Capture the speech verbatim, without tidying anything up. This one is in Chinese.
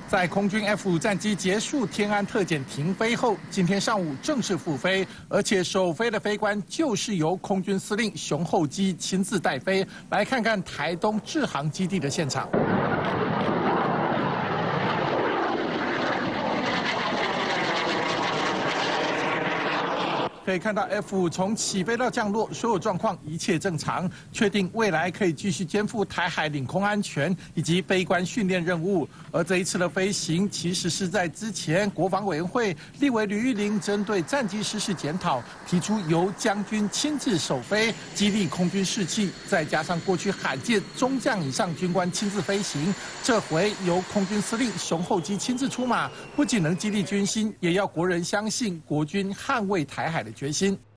在空军 F 五战机结束天安特检停飞后，今天上午正式复飞，而且首飞的飞官就是由空军司令熊厚基亲自带飞。来看看台东志航基地的现场。 可以看到 F 五从起飞到降落，所有状况一切正常，确定未来可以继续肩负台海领空安全以及飞官训练任务。而这一次的飞行，其实是在之前国防委员会立委吕玉玲针对战机失事检讨，提出由将军亲自首飞，激励空军士气，再加上过去罕见中将以上军官亲自飞行，这回由空军司令熊厚基亲自出马，不仅能激励军心，也要国人相信国军捍卫台海的决心。